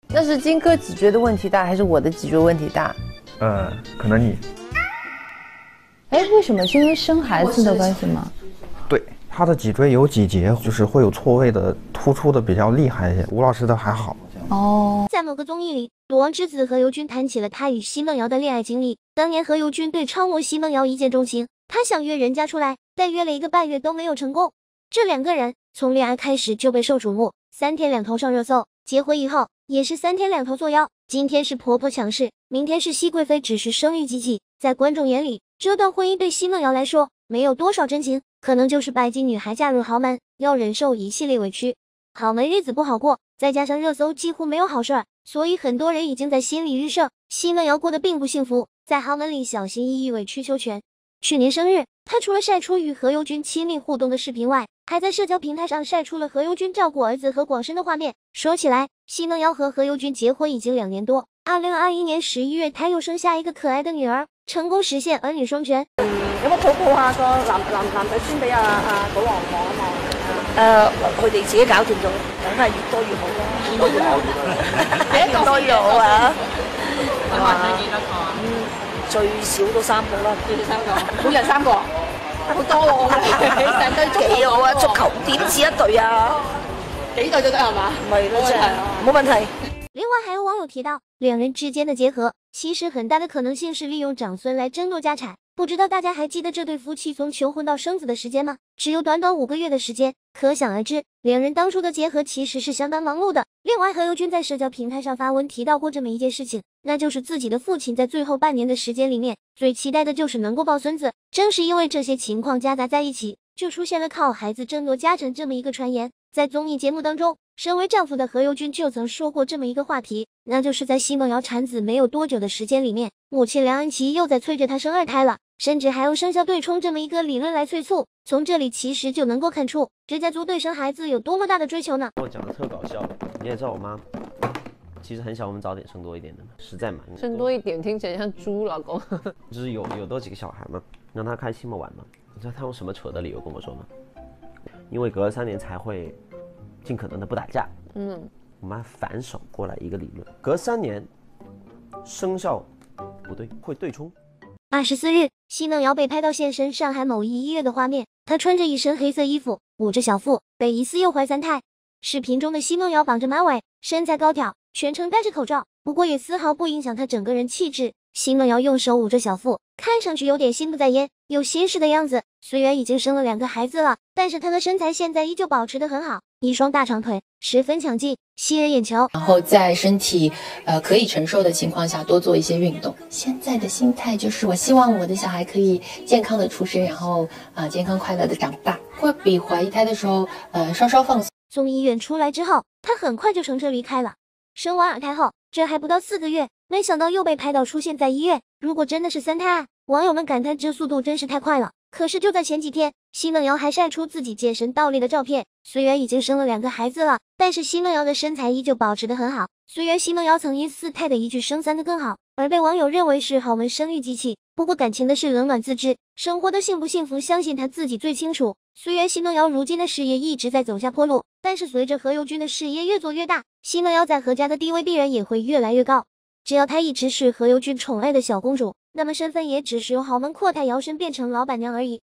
那是金哥脊椎的问题大，还是我的脊椎问题大？ 可能你。 哎，为什么？是因为生孩子的关系吗？ 对，他的脊椎有几节，就是会有错位的，突出的比较厉害一些。吴老师的还好。 哦， 在某个综艺里，罗王之子何猷君谈起了他与奚梦瑶的恋爱经历。当年何猷君对超模奚梦瑶一见钟情，他想约人家出来，但约了1个半月都没有成功。这2个人从恋爱开始就备受瞩目，3天2头上热搜，结婚以后也是3天2头作妖。今天是婆婆强势，明天是熹贵妃只是生育机器。在观众眼里，这段婚姻对奚梦瑶来说没有多少真情，可能就是拜金女孩嫁入豪门，要忍受一系列委屈。豪门日子不好过，再加上热搜几乎没有好事儿，所以很多人已经在心里预设奚梦瑶过得并不幸福，在豪门里小心翼翼委曲求全。去年生日，她除了晒出与何猷君亲密互动的视频外，还在社交平台上晒出了何猷君照顾儿子何广深的画面。说起来，奚梦瑶和何猷君结婚已经2年多，2021年11月，她又生下一个可爱的女儿，成功实现儿女双全。 有冇抱抱下個男仔先俾保皇望一望？佢哋自己搞掂咗，梗係越多越好啦。越多越好啊！ 你話睇幾多個啊？ 最少都3個啦。 最少3個，每人3個，好多喎！成隊幾好啊！足球點止1隊啊？ 幾隊都得係嘛？ 咪咯，真係冇問題。 另外还有网友提到，2人之间的结合其实很大的可能性是利用长孙来争夺家产。不知道大家还记得这对夫妻从求婚到生子的时间吗？只有短短5个月的时间，可想而知，2人当初的结合其实是相当忙碌的。另外，何猷君在社交平台上发文提到过这么一件事情，那就是自己的父亲在最后半年的时间里面，最期待的就是能够抱孙子。正是因为这些情况夹杂在一起，就出现了靠孩子争夺家产这么一个传言。在综艺节目当中，身为丈夫的何猷君就曾说过这么一个话题，那就是在奚梦瑶产子没有多久的时间里面，母亲梁安琪又在催着她生2胎了，甚至还用生肖对冲这么一个理论来催促。从这里其实就能够看出，这家族对生孩子有多么大的追求呢？ 我讲的特搞笑，你也知道我妈其实很想我们早点生多一点的，实在蛮生多一点听起来像猪老公。 就是有多几个小孩嘛，让她开心嘛玩嘛。你知道她用什么扯的理由跟我说吗？因为隔了3年才会尽可能的不打架。我妈反手过来一个理论，隔3年生肖不对会对冲。 24日，奚梦瑶被拍到现身上海某一医院的画面，她穿着一身黑色衣服，捂着小腹，被疑似诱怀3胎。视频中的奚梦瑶绑着马尾，身材高挑，全程戴着口罩，不过也丝毫不影响她整个人气质。奚梦瑶用手捂着小腹，看上去有点心不在焉，有心事的样子。虽然已经生了2个孩子了，但是她的身材现在依旧保持得很好，一双大长腿十分强劲，吸人眼球。 然后在身体可以承受的情况下多做一些运动。现在的心态就是我希望我的小孩可以健康的出生，然后健康快乐的长大，会比怀1胎的时候稍稍放松。 从医院出来之后，她很快就乘车离开了。生完2胎后，这还不到4个月，没想到又被拍到出现在医院。如果真的是3胎，网友们感叹这速度真是太快了。可是就在前几天，奚梦瑶还晒出自己健身倒立的照片。虽然已经生了2个孩子了，但是奚梦瑶的身材依旧保持得很好。虽然奚梦瑶曾因4胎的一句生3的更好而被网友认为是豪门生育机器，不过感情的事冷暖自知，生活的幸不幸福相信她自己最清楚。虽然奚梦瑶如今的事业一直在走下坡路，但是随着何猷君的事业越做越大，奚梦瑶在何家的地位必然也会越来越高。只要她一直是何猷君宠爱的小公主，那么身份也只是由豪门阔太摇身变成老板娘而已。